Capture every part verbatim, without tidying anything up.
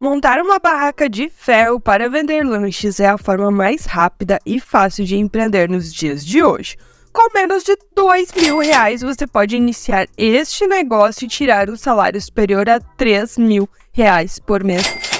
Montar uma barraca de ferro para vender lanches é a forma mais rápida e fácil de empreender nos dias de hoje. Com menos de dois mil reais, você pode iniciar este negócio e tirar um salário superior a três mil reais por mês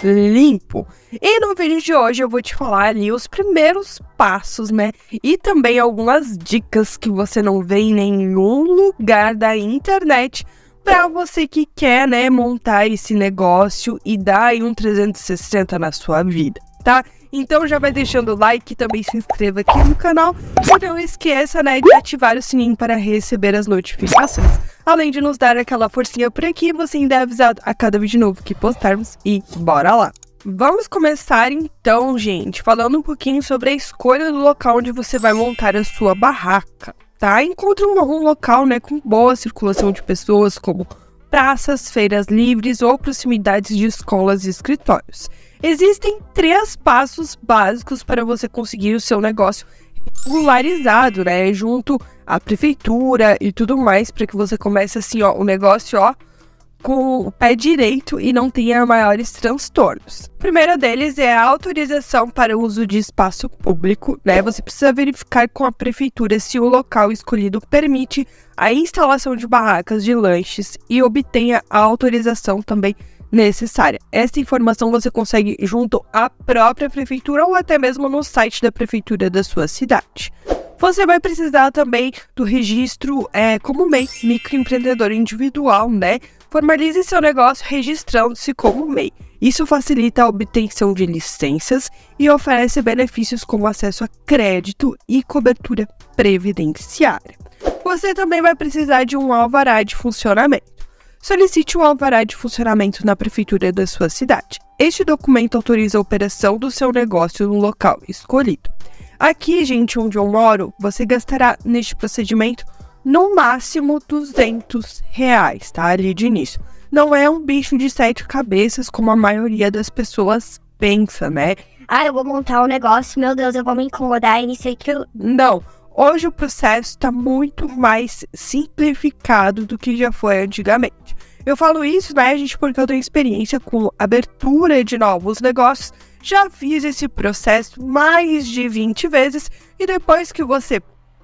limpo. E no vídeo de hoje eu vou te falar ali os primeiros passos, né? E também algumas dicas que você não vê em nenhum lugar da internet para você que quer, né, montar esse negócio e dar aí um trezentos e sessenta na sua vida, tá? Então já vai deixando o like e também se inscreva aqui no canal. E não esqueça, né, de ativar o sininho para receber as notificações. Além de nos dar aquela forcinha por aqui, você ainda é avisado a cada vídeo novo que postarmos. E bora lá! Vamos começar então, gente, falando um pouquinho sobre a escolha do local onde você vai montar a sua barraca, tá? Encontre um, um local, né, com boa circulação de pessoas, como praças, feiras livres ou proximidades de escolas e escritórios. Existem três passos básicos para você conseguir o seu negócio regularizado, né, junto à prefeitura e tudo mais, para que você comece assim, ó, o negócio, ó, com o pé direito e não tenha maiores transtornos. O primeiro deles é a autorização para o uso de espaço público, né? Você precisa verificar com a prefeitura se o local escolhido permite a instalação de barracas de lanches e obtenha a autorização também necessária. Essa informação você consegue junto à própria prefeitura ou até mesmo no site da prefeitura da sua cidade. Você vai precisar também do registro é, como M E I, microempreendedor individual, né? Formalize seu negócio registrando-se como M E I. Isso facilita a obtenção de licenças e oferece benefícios como acesso a crédito e cobertura previdenciária. Você também vai precisar de um alvará de funcionamento. Solicite um alvará de funcionamento na prefeitura da sua cidade. Este documento autoriza a operação do seu negócio no local escolhido. Aqui, gente, onde eu moro, você gastará neste procedimento no máximo duzentos reais, tá? Ali de início. Não é um bicho de sete cabeças como a maioria das pessoas pensa, né? Ah, eu vou montar um negócio, meu Deus, eu vou me incomodar e isso e aquilo. Não. Hoje o processo está muito mais simplificado do que já foi antigamente. Eu falo isso, né, gente, porque eu tenho experiência com abertura de novos negócios. Já fiz esse processo mais de vinte vezes e depois que você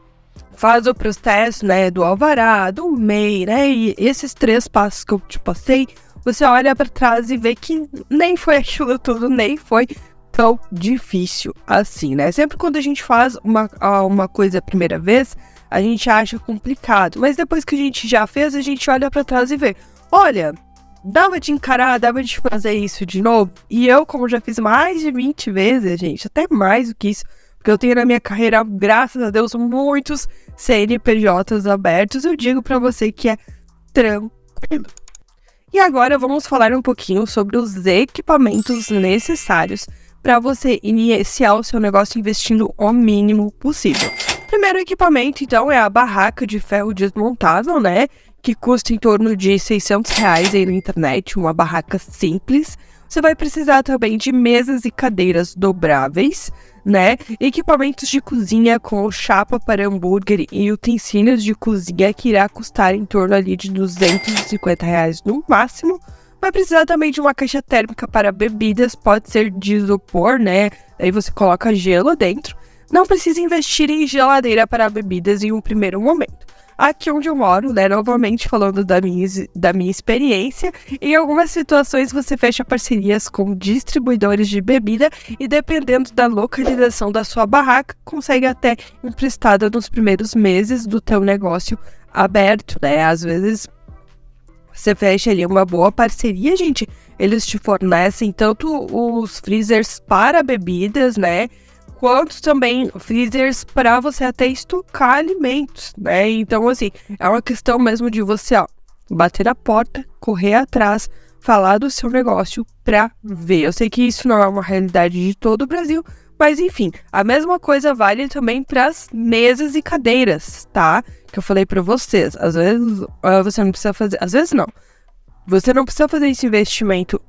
faz o processo, né, do alvará, do M E I, né, e esses três passos que eu te passei, você olha para trás e vê que nem foi aquilo tudo, nem foi tão difícil assim, né? Sempre quando a gente faz uma, uma coisa a primeira vez, a gente acha complicado, mas depois que a gente já fez, a gente olha para trás e vê, olha, dava de encarar, dava de fazer isso de novo. E eu, como já fiz mais de vinte vezes, gente, até mais do que isso, porque eu tenho na minha carreira, graças a Deus, muitos C N P Js abertos, eu digo para você que é tranquilo. E agora vamos falar um pouquinho sobre os equipamentos necessários para você iniciar o seu negócio investindo o mínimo possível. O primeiro equipamento, então, é a barraca de ferro desmontável, né? Que custa em torno de seiscentos reais aí na internet, uma barraca simples. Você vai precisar também de mesas e cadeiras dobráveis, né? Equipamentos de cozinha com chapa para hambúrguer e utensílios de cozinha que irá custar em torno ali de duzentos e cinquenta reais no máximo. Vai precisar também de uma caixa térmica para bebidas, pode ser de isopor, né? Aí você coloca gelo dentro. Não precisa investir em geladeira para bebidas em um primeiro momento. Aqui onde eu moro, né, novamente falando da minha, da minha experiência, em algumas situações você fecha parcerias com distribuidores de bebida e dependendo da localização da sua barraca, consegue até emprestada nos primeiros meses do teu negócio aberto, né? Às vezes você fecha ali uma boa parceria, gente, eles te fornecem tanto os freezers para bebidas, né, quanto também freezers para você até estocar alimentos, né? Então, assim, é uma questão mesmo de você, ó, bater a porta, correr atrás, falar do seu negócio para ver. Eu sei que isso não é uma realidade de todo o Brasil, mas enfim, a mesma coisa vale também para as mesas e cadeiras, tá? Que eu falei para vocês. Às vezes uh, você não precisa fazer, às vezes não. Você não precisa fazer esse investimento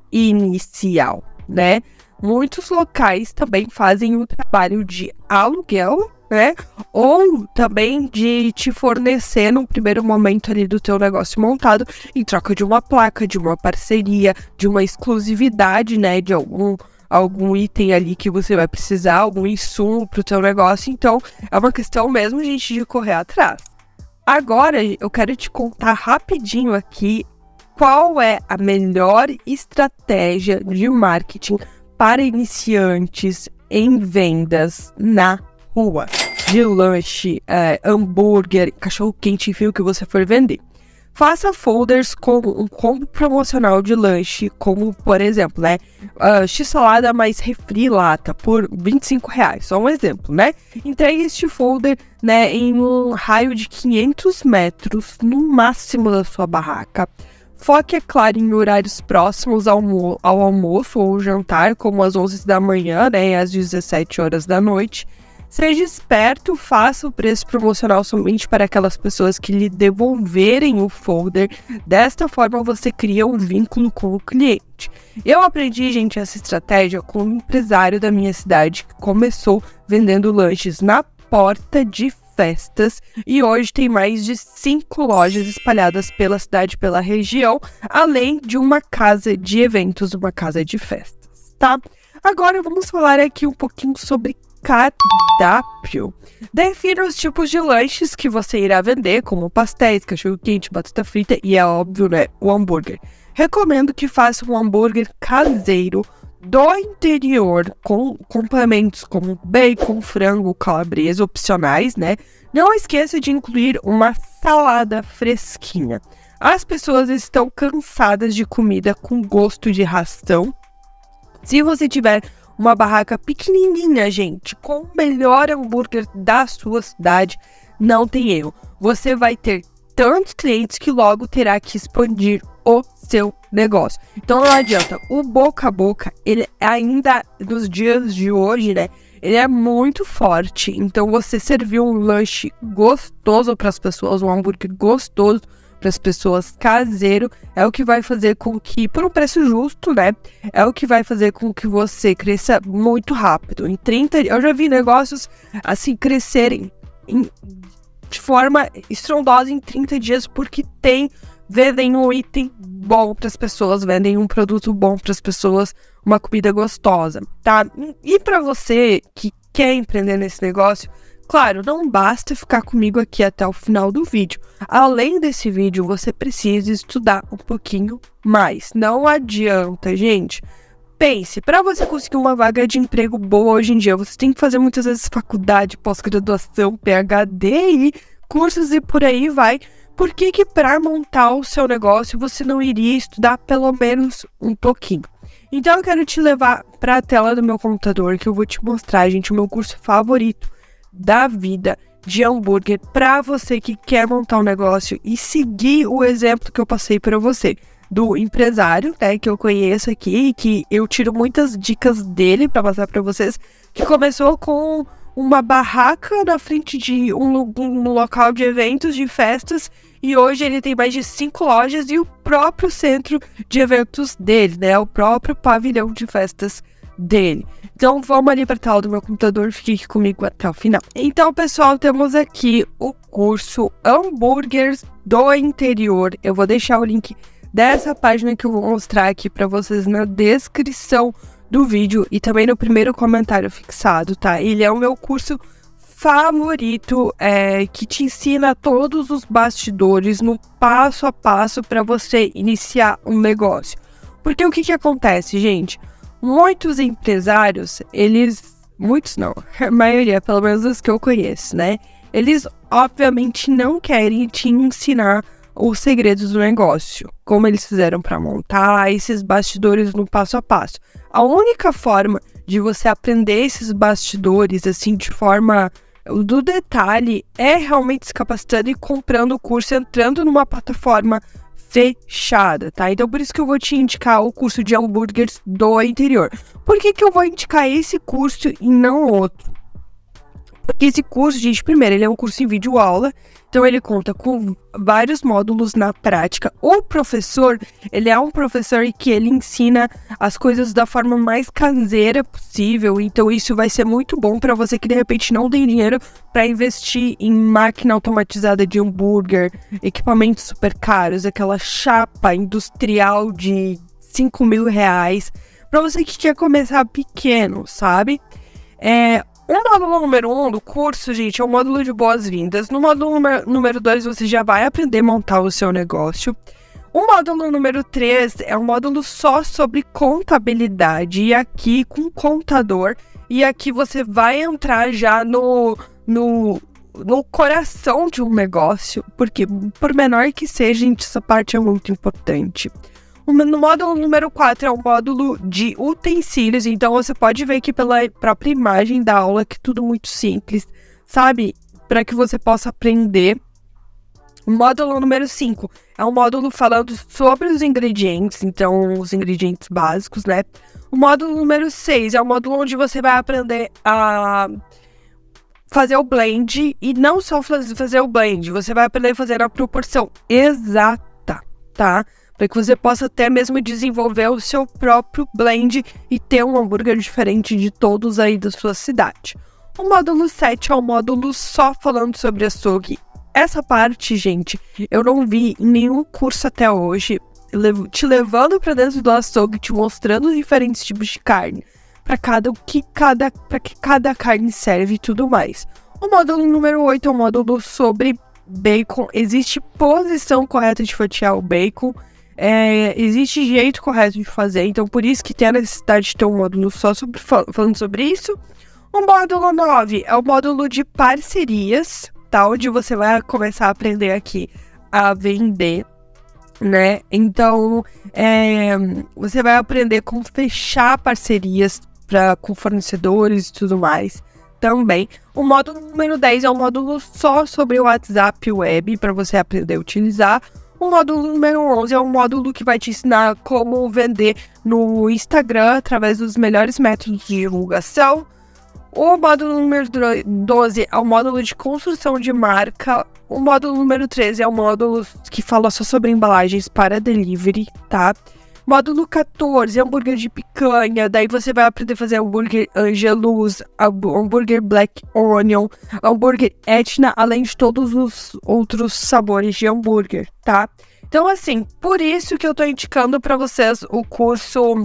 inicial, né? Muitos locais também fazem o trabalho de aluguel, né? Ou também de te fornecer no primeiro momento ali do teu negócio montado, em troca de uma placa, de uma parceria, de uma exclusividade, né? De algum, algum item ali que você vai precisar, algum insumo pro teu negócio. Então, é uma questão mesmo, gente, de correr atrás. Agora, eu quero te contar rapidinho aqui qual é a melhor estratégia de marketing para iniciantes em vendas na rua. De lanche, é, hambúrguer, cachorro-quente, enfim, o que você for vender. Faça folders com um combo promocional de lanche, como, por exemplo, né, uh, x-salada mais refri lata por vinte e cinco reais, só um exemplo, né? Entregue este folder, né, em um raio de quinhentos metros, no máximo da sua barraca. Foque, é claro, em horários próximos ao, almo ao almoço ou jantar, como às onze da manhã, né, e às dezessete horas da noite. Seja esperto, faça o preço promocional somente para aquelas pessoas que lhe devolverem o folder. Desta forma, você cria um vínculo com o cliente. Eu aprendi, gente, essa estratégia com um empresário da minha cidade que começou vendendo lanches na porta de festas e hoje tem mais de cinco lojas espalhadas pela cidade, pela região, além de uma casa de eventos, uma casa de festas, tá? Agora vamos falar aqui um pouquinho sobre cardápio. Defina os tipos de lanches que você irá vender, como pastéis, cachorro-quente, batata frita e, é óbvio, né, o hambúrguer. Recomendo que faça um hambúrguer caseiro do interior, com complementos como bacon, frango, calabresa, opcionais, né? Não esqueça de incluir uma salada fresquinha. As pessoas estão cansadas de comida com gosto de ração. Se você tiver uma barraca pequenininha, gente, com o melhor hambúrguer da sua cidade, não tem erro. Você vai ter tantos clientes que logo terá que expandir o seu negócio. Então não adianta, o boca a boca, ele ainda nos dias de hoje, né, ele é muito forte. Então você servir um lanche gostoso para as pessoas, um hambúrguer gostoso para as pessoas, caseiro, é o que vai fazer com que, por um preço justo, né, é o que vai fazer com que você cresça muito rápido. Em trinta, eu já vi negócios assim crescerem em, de forma estrondosa em trinta dias, porque tem, vendem um item bom para as pessoas, vendem um produto bom para as pessoas, uma comida gostosa, tá? E para você que quer empreender nesse negócio, claro, não basta ficar comigo aqui até o final do vídeo. Além desse vídeo, você precisa estudar um pouquinho mais. Não adianta, gente. Pense, para você conseguir uma vaga de emprego boa hoje em dia, você tem que fazer muitas vezes faculdade, pós-graduação, P H D e cursos e por aí vai. Por que que para montar o seu negócio você não iria estudar pelo menos um pouquinho? Então eu quero te levar para a tela do meu computador, que eu vou te mostrar, gente, o meu curso favorito da vida de hambúrguer para você que quer montar um negócio e seguir o exemplo que eu passei para você do empresário, né, que eu conheço aqui e que eu tiro muitas dicas dele para passar para vocês, que começou com uma barraca na frente de um, um local de eventos, de festas, e hoje ele tem mais de cinco lojas e o próprio centro de eventos dele, né, o próprio pavilhão de festas dele. Então vamos ali para a tela do meu computador, fique aqui comigo até o final. Então, pessoal, temos aqui o curso Hambúrgueres do Interior. Eu vou deixar o link dessa página que eu vou mostrar aqui para vocês na descrição do vídeo e também no primeiro comentário fixado, tá? Ele é o meu curso favorito, é, que te ensina todos os bastidores no passo a passo para você iniciar um negócio. Porque o que que acontece, gente? Muitos empresários, eles, muitos não, a maioria, pelo menos os que eu conheço, né? Eles, obviamente, não querem te ensinar os segredos do negócio, como eles fizeram para montar esses bastidores no passo a passo. A única forma de você aprender esses bastidores, assim, de forma do detalhe, é realmente se capacitando e comprando o curso, entrando numa plataforma fechada, tá? Então por isso que eu vou te indicar o curso de hambúrgueres do interior. Por que que eu vou indicar esse curso e não outro? Porque esse curso, gente, primeiro, ele é um curso em vídeo-aula, então ele conta com vários módulos na prática. O professor, ele é um professor que ele ensina as coisas da forma mais caseira possível, então isso vai ser muito bom para você que de repente não tem dinheiro para investir em máquina automatizada de hambúrguer, equipamentos super caros, aquela chapa industrial de cinco mil reais, para você que quer começar pequeno, sabe? É... O módulo número um do curso, gente, é o módulo de boas-vindas. No módulo número dois, você já vai aprender a montar o seu negócio. O módulo número três é um módulo só sobre contabilidade, e aqui com contador. E aqui você vai entrar já no, no, no coração de um negócio, porque por menor que seja, gente, essa parte é muito importante. No módulo número quatro é o módulo de utensílios, então você pode ver aqui pela própria imagem da aula que tudo muito simples, sabe? Para que você possa aprender. O módulo número cinco é um módulo falando sobre os ingredientes, então os ingredientes básicos, né? O módulo número seis é o módulo onde você vai aprender a fazer o blend, e não só fazer o blend, você vai aprender a fazer a proporção exata, tá? Para que você possa até mesmo desenvolver o seu próprio blend e ter um hambúrguer diferente de todos aí da sua cidade. O módulo sete é um módulo só falando sobre açougue. Essa parte, gente, eu não vi em nenhum curso até hoje, te levando para dentro do açougue, te mostrando os diferentes tipos de carne, para cada o que cada para que cada carne serve e tudo mais. O módulo número oito é um módulo sobre bacon. Existe posição correta de fatiar o bacon. É, existe jeito correto de fazer, então por isso que tem a necessidade de ter um módulo só sobre, falando sobre isso. O módulo nove é o módulo de parcerias, tá? Onde você vai começar a aprender aqui a vender, né? Então, é, você vai aprender como fechar parcerias pra, com fornecedores e tudo mais também. O módulo número dez é um módulo só sobre o WhatsApp Web, para você aprender a utilizar. O módulo número onze é um módulo que vai te ensinar como vender no Instagram através dos melhores métodos de divulgação. O módulo número doze é o módulo de construção de marca. O módulo número treze é o módulo que fala só sobre embalagens para delivery, tá? Módulo quatorze, hambúrguer de picanha. Daí você vai aprender a fazer hambúrguer Angelus, hambúrguer Black Onion, hambúrguer Etna, além de todos os outros sabores de hambúrguer, tá? Então, assim, por isso que eu tô indicando pra vocês o curso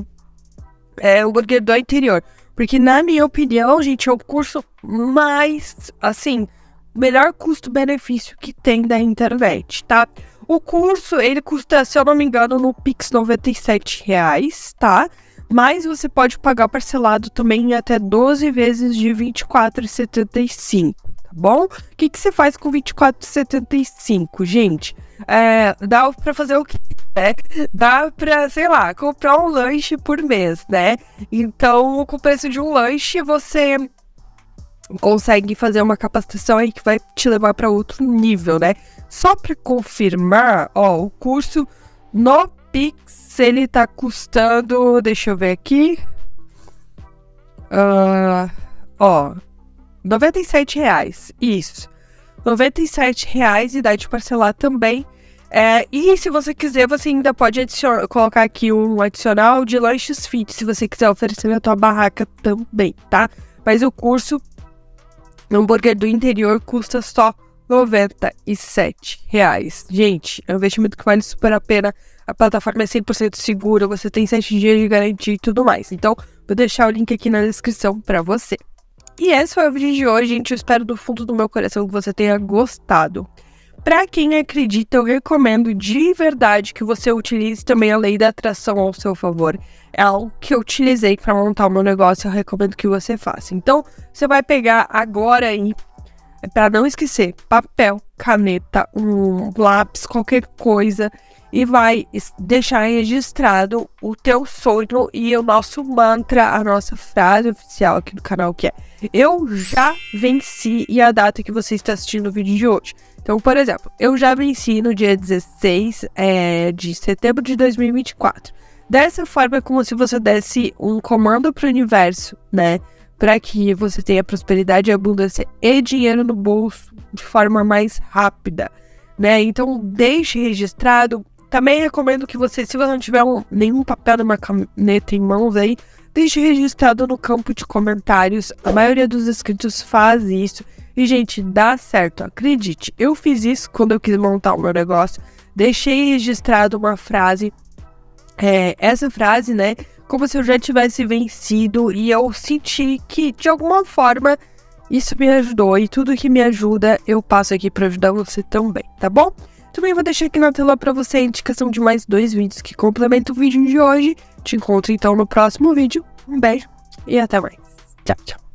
é, hambúrguer do interior. Porque, na minha opinião, gente, é o curso mais, assim, melhor custo-benefício que tem da internet, tá? O curso, ele custa, se eu não me engano, no Pix noventa e sete reais, tá? Mas você pode pagar parcelado também em até doze vezes de vinte e quatro reais e setenta e cinco centavos, tá bom? O que, que você faz com vinte e quatro reais e setenta e cinco centavos, gente? É, dá pra fazer o quê? É, dá pra, sei lá, comprar um lanche por mês, né? Então, com o preço de um lanche, você consegue fazer uma capacitação aí que vai te levar para outro nível, né? Só para confirmar, ó, o curso no Pix, ele tá custando, deixa eu ver aqui, uh, ó, noventa e sete reais, isso, noventa e sete reais e dá de parcelar também. É, e se você quiser, você ainda pode adicionar, colocar aqui um adicional de lanches fit, se você quiser oferecer na tua barraca também, tá? Mas o curso hambúrguer do interior custa só noventa e sete reais. Gente, é um investimento que vale super a pena. A plataforma é cem por cento segura, você tem sete dias de garantia e tudo mais. Então, vou deixar o link aqui na descrição pra você. E esse foi o vídeo de hoje, gente. Eu espero do fundo do meu coração que você tenha gostado. Pra quem acredita, eu recomendo de verdade que você utilize também a lei da atração ao seu favor. É algo que eu utilizei para montar o meu negócio, eu recomendo que você faça. Então, você vai pegar agora aí, para não esquecer, papel, caneta, um lápis, qualquer coisa, e vai deixar registrado o teu sonho e o nosso mantra, a nossa frase oficial aqui do canal, que é: eu já venci, e a data que você está assistindo o vídeo de hoje. Então, por exemplo, eu já venci no dia dezesseis é, de setembro de dois mil e vinte e quatro. Dessa forma, é como se você desse um comando para o universo, né? para que você tenha prosperidade, abundância e dinheiro no bolso de forma mais rápida, né? Então, deixe registrado. Também recomendo que você, se você não tiver um, nenhum papel, uma caneta em mãos aí, deixe registrado no campo de comentários. A maioria dos inscritos faz isso. E, gente, dá certo, acredite. Eu fiz isso quando eu quis montar o meu negócio. Deixei registrado uma frase. É, essa frase, né? Como se eu já tivesse vencido. E eu senti que, de alguma forma, isso me ajudou. E tudo que me ajuda, eu passo aqui para ajudar você também, tá bom? Também vou deixar aqui na tela para você a indicação de mais dois vídeos que complementam o vídeo de hoje. Te encontro, então, no próximo vídeo. Um beijo e até mais. Tchau, tchau.